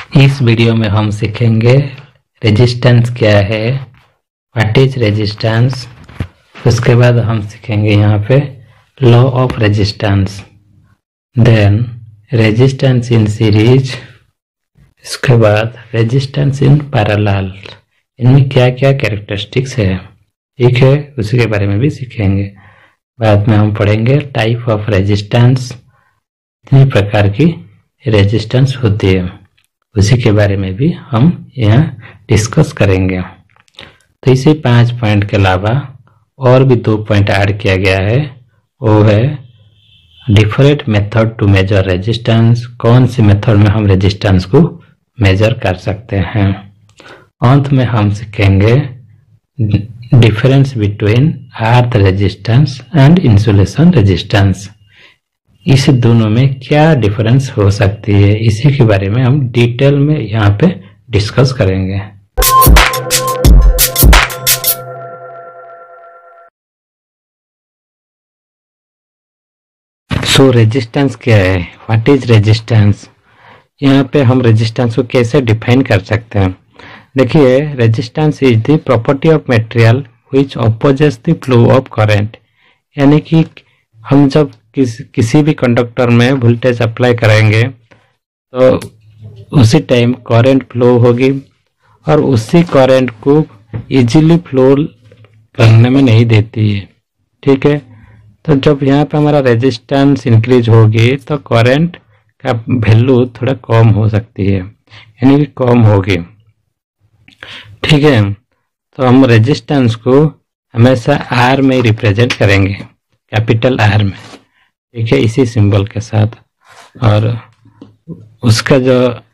इस वीडियो में हम सीखेंगे रेजिस्टेंस क्या है, व्हाट इज रेजिस्टेंस। उसके बाद हम सीखेंगे यहाँ पे law of resistance, then resistance in series, इसके बाद रेजिस्टेंस इन पैरेलल। इनमें क्या क्या कैरेक्टरिस्टिक्स है, ठीक है, उसी के बारे में भी सीखेंगे। बाद में हम पढ़ेंगे टाइप ऑफ रेजिस्टेंस, कितने प्रकार की रेजिस्टेंस होती है, उसी के बारे में भी हम यहाँ डिस्कस करेंगे। तो इसी 5 पॉइंट के अलावा और भी 2 पॉइंट ऐड किया गया है, वो है different method to measure resistance, कौन सी मेथड में हम रेजिस्टेंस को मेजर कर सकते हैं। अंत में हम सीखेंगे difference between earth resistance and insulation resistance, इस दोनों में क्या डिफरेंस हो सकती है, इसी के बारे में हम डिटेल में यहाँ पे डिस्कस करेंगे। सो रेजिस्टेंस क्या है, व्हाट इज रेजिस्टेंस। यहाँ पे हम रेजिस्टेंस को कैसे डिफाइन कर सकते हैं। देखिए, resistance is the property of material which opposes the flow of current, यानी कि हम जब किसी भी कंडक्टर में वोल्टेज अप्लाई करेंगे तो उसी टाइम करंट फ्लो होगी और उसी करंट को इजीली फ्लो करने में नहीं देती है, ठीक है। तो जब यहाँ पे हमारा रेजिस्टेंस इंक्रीज होगी तो करंट का वैल्यू थोड़ा कम हो सकती है, यानी कि कम होगी, ठीक है। तो हम रेजिस्टेंस को हमेशा आर में रिप्रेजेंट करेंगे, कैपिटल आर में, ठीक है, इसी सिंबल के साथ। और उसका जो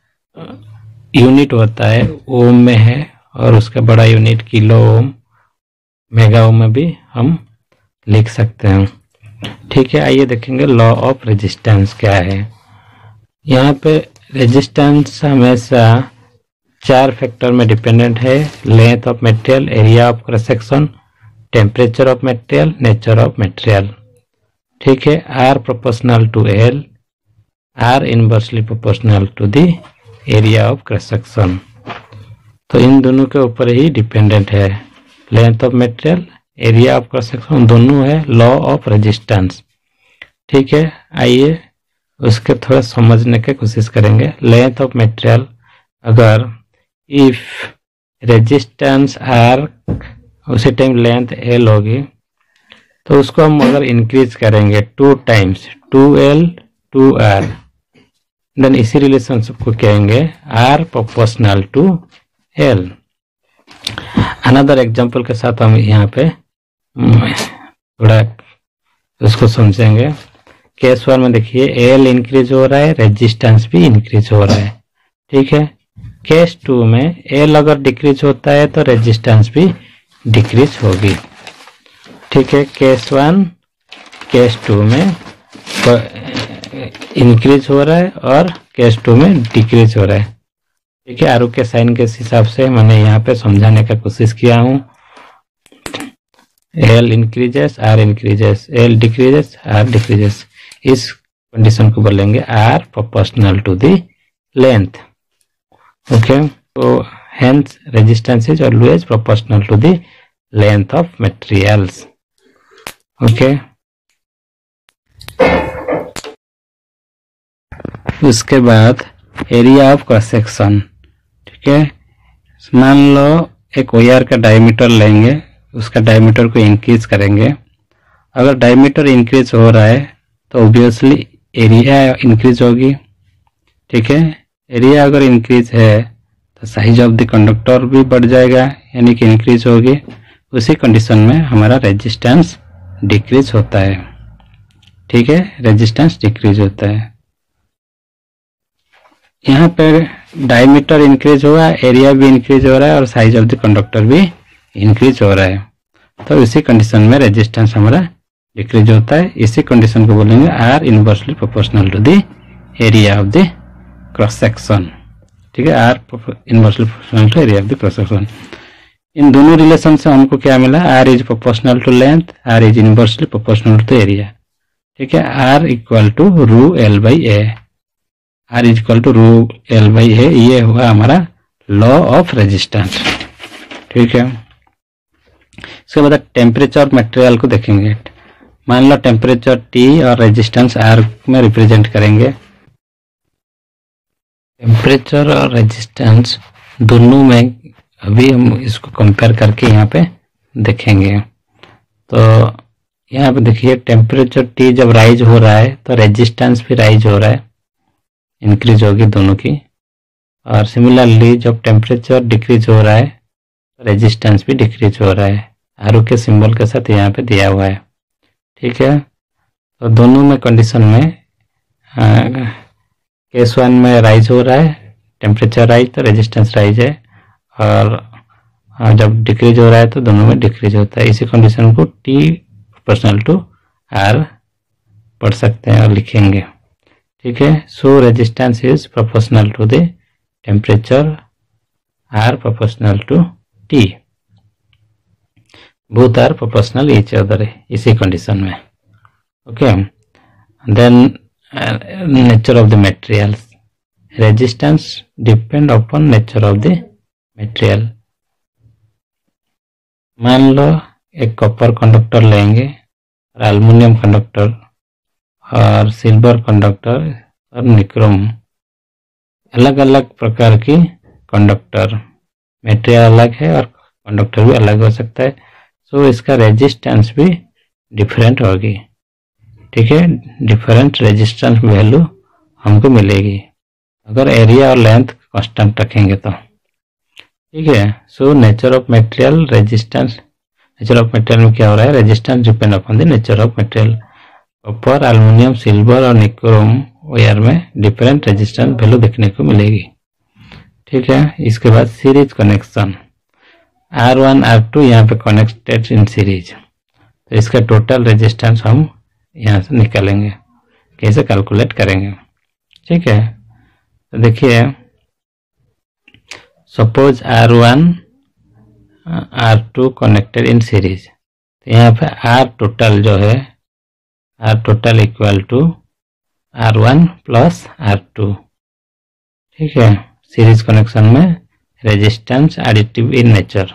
यूनिट होता है ओम में है, और उसका बड़ा unit kilo ohm, mega ohm में भी हम लिख सकते हैं, ठीक है। आइए देखेंगे लॉ ऑफ रेजिस्टेंस क्या है। यहाँ पे रेजिस्टेंस हमेशा 4 फैक्टर में डिपेंडेंट है, length of material, area of cross section, temperature of material, nature of material, ठीक है। R proportional to L, R inversely proportional to the area of cross section. तो इन दोनों के ऊपर ही डिपेंडेंट है, length of material, area of cross section, दोनों है लॉ ऑफ रेजिस्टेंस, ठीक है। आइए उसके थोड़ा समझने की कोशिश करेंगे। लेंथ ऑफ मटेरियल, अगर इफ रेजिस्टेंस आर उसी टाइम लेंथ एल होगी, तो उसको हम अगर इंक्रीज करेंगे 2 टाइम्स 2L 2R, देन इसी रिलेशनशिप को कहेंगे R proportional to L। Another example के साथ हम यहाँ पे थोड़ा उसको समझेंगे। केस 1 में देखिए L इंक्रीज हो रहा है, रेजिस्टेंस भी इंक्रीज हो रहा है, ठीक है। केस 2 में L अगर डिक्रीज होता है तो रेजिस्टेंस भी डिक्रीज होगी, ठीक है। केस 1 केस 2 में इंक्रीज हो रहा है और केस 2 में डिक्रीज हो रहा है, ठीक है। आरो के साइन के हिसाब से मैंने यहाँ पे समझाने का कोशिश किया हूँ। L increases, R increases, L decreases, R decreases, इस कंडीशन को बोलेंगे R proportional to the length, okay. तो hence resistance is always proportional to the length of materials, okay. उसके बाद एरिया ऑफ क्रॉस सेक्शन, ठीक है। मान लो एक वायर का डायमीटर लेंगे, उसका डायमीटर को इंक्रीज करेंगे। अगर डायमीटर इंक्रीज हो रहा है तो ऑब्वियसली एरिया इंक्रीज होगी, ठीक है। एरिया अगर इंक्रीज है तो साइज ऑफ द कंडक्टर भी बढ़ जाएगा, यानी कि इंक्रीज होगी। उसी कंडीशन में हमारा रेजिस्टेंस डिक्रीज होता है, ठीक है, रेजिस्टेंस डिक्रीज होता है। यहाँ पे डायमीटर इंक्रीज हुआ, एरिया भी इंक्रीज हो रहा है और साइज ऑफ द कंडक्टर भी इंक्रीज हो रहा है, तो इसी कंडीशन में रेजिस्टेंस हमारा डिक्रीज होता है। इसी कंडीशन को बोलेंगे R inversely proportional to the area of the cross section, ठीक है। R inversely proportional to area of the cross section. इन दोनों रिलेशन से हमको क्या मिला, R is proportional to length, R is inversely proportional to area, ठीक है। R equal to rho L by A, R equal to rho L by A, ये हुआ हमारा लॉ ऑफ रेजिस्टेंस। ठीक है, इसके बाद टेम्परेचर मटेरियल को देखेंगे। मान लो टेम्परेचर T और रेजिस्टेंस R में रिप्रेजेंट करेंगे। टेम्परेचर और रेजिस्टेंस दोनों में अभी हम इसको कंपेयर करके यहाँ पे देखेंगे। तो यहाँ पे देखिए टेम्परेचर T जब राइज हो रहा है तो रेजिस्टेंस भी राइज हो रहा है, इंक्रीज होगी दोनों की। और सिमिलरली जब टेम्परेचर डिक्रीज हो रहा है तो रेजिस्टेंस भी डिक्रीज हो रहा है, आरो के सिंबल के साथ यहाँ पे दिया हुआ है। ठीक है, तो दोनों में कंडीशन में केस 1 में राइज हो रहा है, टेम्परेचर राइज तो रेजिस्टेंस राइज है, और जब डिक्रीज हो रहा है तो दोनों में डिक्रीज होता है। इसी कंडीशन को T प्रोपोर्शनल टू R पढ़ सकते हैं और लिखेंगे। ठीक है, so resistance is proportional to the temperature, R proportional to T, both are proportional each other इसी कंडीशन में। Okay, then nature of the materials, resistance depend upon nature of the material. मान लो एक कॉपर कंडक्टर लेंगे और aluminium conductor और silver conductor और निक्रोम, अलग अलग प्रकार की कंडक्टर, मटेरियल अलग है और कंडक्टर भी अलग हो सकता है, सो इसका रेजिस्टेंस भी डिफरेंट होगी। ठीक है, डिफरेंट रेजिस्टेंस वैल्यू हमको मिलेगी अगर एरिया और लेंथ कांस्टेंट रखेंगे तो। ठीक है, so nature of material, resistance, nature of material में क्या हो रहा है, resistance depend upon the nature of material. Copper, aluminium, silver और निक्रोम वायर में डिफरेंट रेजिस्टेंस वैल्यू देखने को मिलेगी। ठीक है, इसके बाद सीरीज कनेक्शन, R1 R2 यहाँ पे कनेक्टेड इन सीरीज, तो इसका टोटल रेजिस्टेंस हम यहाँ से निकालेंगे, कैसे कैलकुलेट करेंगे। ठीक है, तो देखिए suppose R1 R2 connected in series, तो यहाँ पे R टोटल जो है, R total equal to R1 plus R2। ठीक है, सीरीज कनेक्शन में resistance additive in nature.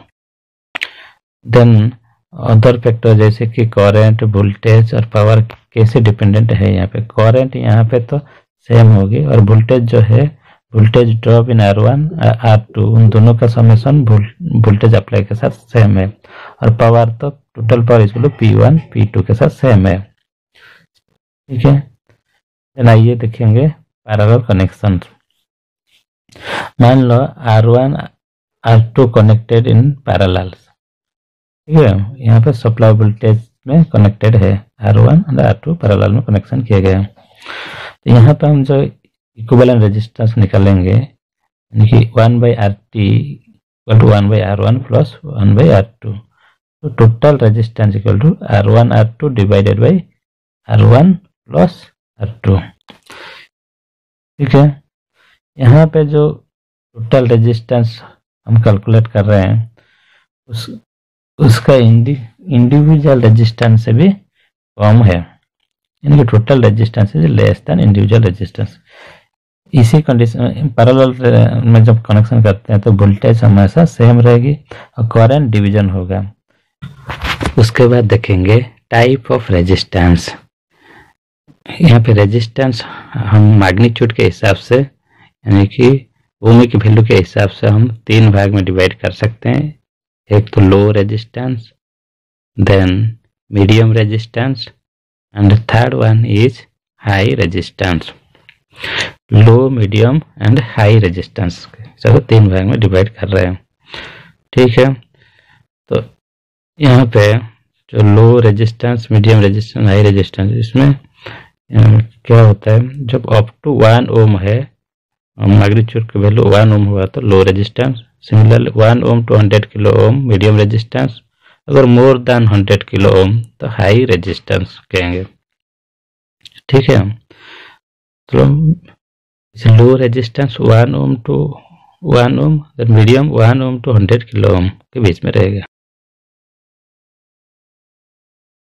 Then other factor जैसे कि करंट, वोल्टेज और पावर कैसे डिपेंडेंट है। यहाँ पे करंट यहाँ पे तो सेम होगी, और वोल्टेज जो है, voltage drop in R1 R2 उन दोनों का समेशन वोल्टेज अप्लाई के साथ सेम है, और पावर तो टोटल पावर इसको P1 P2 के साथ सेम है। ठीक है, देन आइए देखेंगे पैरेलल कनेक्शन। मान लो R1 R2 connected in parallel. ठीक है, यहाँ पे सप्लाई वोल्टेज में कनेक्टेड है, R1 और R2 पैरेलल में कनेक्शन किया गया। तो यहाँ पे हम जो इक्विवेलेंट रेजिस्टेंस निकालेंगे, यानी कि 1/RT equal to 1/R1 plus 1/R2, तो total resistance equal to R1 R2 divided by R1 plus R2। ठीक है, यहाँ पे जो टोटल रेजिस्टेंस हम कैलकुलेट कर रहे हैं उसका इंडिविजुअल रेजिस्टेंस से भी कम है, यानी कि total resistance is less than individual resistance. इसी कंडीशन पैरेलल में जब कनेक्शन करते हैं तो वोल्टेज हमेशा सेम रहेगी और करंट डिवीजन होगा। उसके बाद देखेंगे टाइप ऑफ रेजिस्टेंस। यहाँ पे रेजिस्टेंस हम मैग्नीट्यूड के हिसाब से, यानी कि ओम की वैल्यू के हिसाब से हम 3 भाग में डिवाइड कर सकते हैं। एक तो low resistance, then medium resistance and third one is high resistance. Low, medium and high resistance सब 3 भाग में डिवाइड कर रहे हैं। ठीक है, तो यहाँ पे जो low resistance, medium resistance, high resistance, इसमें क्या होता है, जब अप टू 1 ओम है, मैग्नीट्यूड की वैल्यू 1 ओम हुआ तो low resistance, similarly 1 ohm to 100 kilo ohm medium resistance, अगर मोर देन 100 किलो ओम तो हाई रेजिस्टेंस कहेंगे। ठीक है, तो low resistance 1 ohm to 1 ohm, medium 1 ohm to 100 kilo ohm के बीच में रहेगा।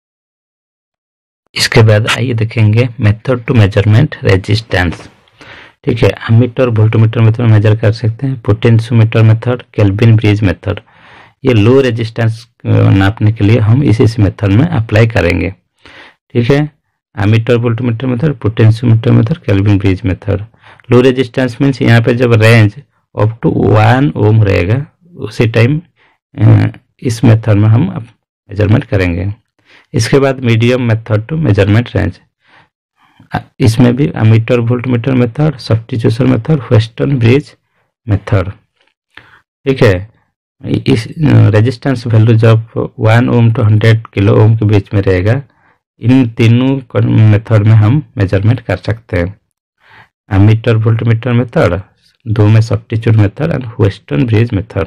इसके बाद आइए देखेंगे मेथड टू मेजरमेंट रेजिस्टेंस। ठीक है, एमीटर वोल्टमीटर मेथड में मेजर कर सकते हैं। Potentiometer method, Kelvin bridge method, ये लो रेजिस्टेंस नापने के लिए हम इसी मेथड में अप्लाई करेंगे। ठीक है, ammeter voltmeter method, potentiometer method, Kelvin bridge method. Low resistance means यहाँ पे जब रेंज अप टू 1 ओम रहेगा उसी टाइम इस मेथड में हम मेजरमेंट करेंगे। इसके बाद medium method to measurement range, इसमें भी ammeter voltmeter method, substitution method, western bridge method. ठीक है, इस रेजिस्टेंस वैल्यू जब 1 ओम टू 100 किलो ओम के बीच में रहेगा, इन तीनों मेथड में हम मेजरमेंट कर सकते हैं। एमीटर वोल्टमीटर मेथड, दो में substitute method and western bridge method.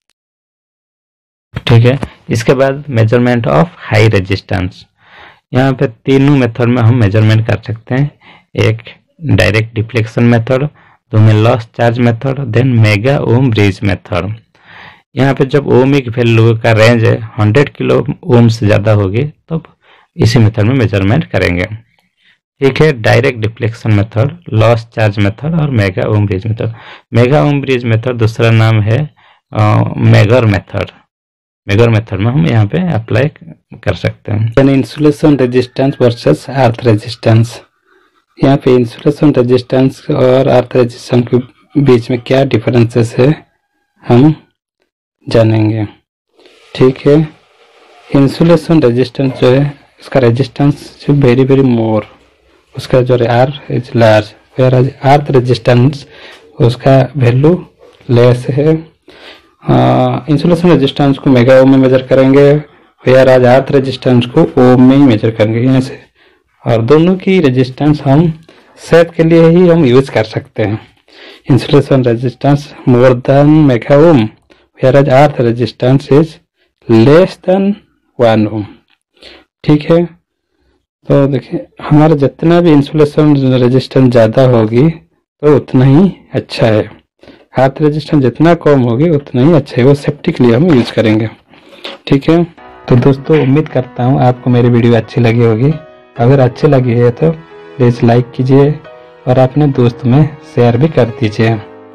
ठीक है, इसके बाद मेजरमेंट ऑफ हाई रेजिस्टेंस, यहाँ पे तीनों मेथड में हम मेजरमेंट कर सकते हैं। एक डायरेक्ट डिफ्लेक्शन मेथड, दो में loss charge method, then mega ohm bridge method. यहाँ पे जब ओमिक वैल्यू का रेंज 100 किलो ओम से ज़्यादा होगी तब इसी मेथड में मेजरमेंट करेंगे। ठीक है, direct deflection method, loss charge method और mega ohm bridge method. Mega ohm bridge method दूसरा नाम है मेगर मेथड। मेगर मेथड में हम यहाँ पे अप्लाई कर सकते हैं। Insulation resistance versus earth resistance, यहाँ पे इंसुलेशन रेजिस्टेंस और अर्थ रेजिस्टेंस के बीच में क्या डिफरेंसेस है हम जानेंगे। ठीक है, इंसुलेशन रेजिस्टेंस जो है इसका रेजिस्टेंस जो वेरी मोर, उसका जो R is large, where earth resistance उसका वैल्यू लेस है। इंसुलेशन रेजिस्टेंस को मेगा ओम में मेजर करेंगे, वेयर आज अर्थ रेजिस्टेंस को ओम में ही मेजर करेंगे यहाँ से। और दोनों की रेजिस्टेंस हम सेट के लिए ही हम यूज कर सकते हैं। Insulation resistance more than mega ohm, where आज earth resistance is less than 1 ohm. ठीक है, तो देखिए हमारा जितना भी इंसुलेशन रेजिस्टेंस ज़्यादा होगी तो उतना ही अच्छा है, अर्थ रेजिस्टेंस जितना कम होगी उतना ही अच्छा है, वो सेफ्टी के लिए हम यूज करेंगे। ठीक है, तो दोस्तों उम्मीद करता हूँ आपको मेरी वीडियो अच्छी लगी होगी। अगर अच्छी लगी है तो प्लीज़ लाइक कीजिए और अपने दोस्त में शेयर भी कर दीजिए।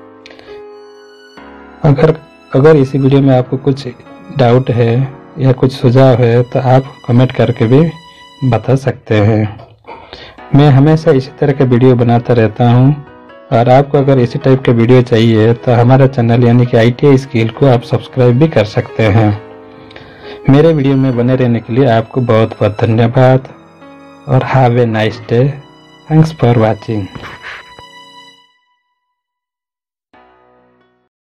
अगर इसी वीडियो में आपको कुछ डाउट है या कुछ सुझाव है तो आप कमेंट करके भी बता सकते हैं। मैं हमेशा इसी तरह के वीडियो बनाता रहता हूँ और आपको अगर इसी टाइप के वीडियो चाहिए तो हमारा चैनल यानी कि ITI स्किल को आप सब्सक्राइब भी कर सकते हैं। मेरे वीडियो में बने रहने के लिए आपको बहुत बहुत धन्यवाद और have a nice day. Thanks for watching.